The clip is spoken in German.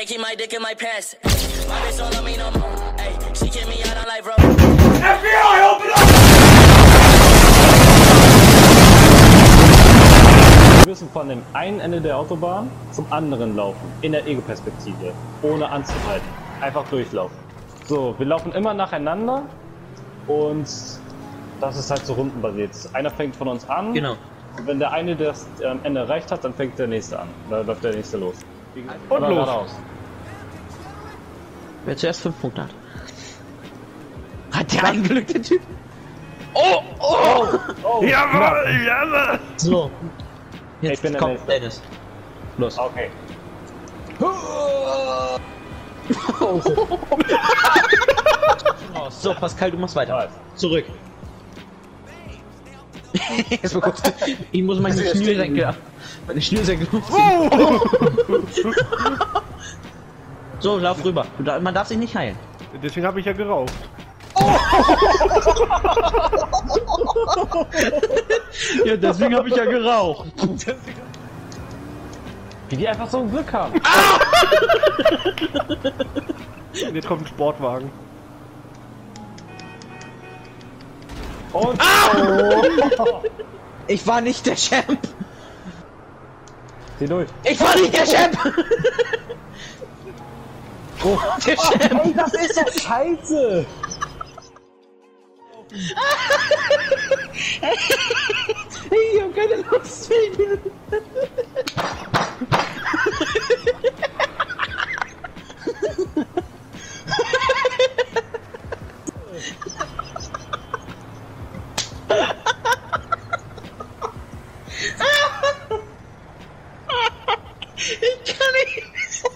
can't keep my dick in my pants. My bitch don't love me no more. Hey, she kick me out on life, bro. FBI, open up! Wir müssen von dem einen Ende der Autobahn zum anderen laufen, in der Ego-Perspektive, ohne anzuhalten. Einfach durchlaufen. So, wir laufen immer nacheinander und das ist halt so rundenbasiert. Einer fängt von uns an. Genau. Und wenn der eine das Ende erreicht hat, dann fängt der nächste an. Dann läuft der nächste los. Und los. Geradeaus. Wer zuerst 5 Punkte hat. Hat der ein Glück, der Typ? Oh! Oh! Oh, Jawohl, jawohl! So. Jetzt ich bin der kommt Nächste. Dennis. Los. Okay. So, Pascal, du machst weiter. Zurück. Jetzt mal kurz. Ich muss meine Schnürsenkel ab. Meine Schnürsenkel. So, lauf rüber. Man darf sich nicht heilen. Deswegen habe ich ja geraucht. Ja, deswegen habe ich ja geraucht. Wie die einfach so ein Glück haben. Und jetzt kommt ein Sportwagen. Und Ich war nicht der Champ. zieh durch. Ich war nicht der Champ. Oh, der Champ. Ey, das ist doch scheiße. Ich hab keine Lust mehr. Ich kann nicht.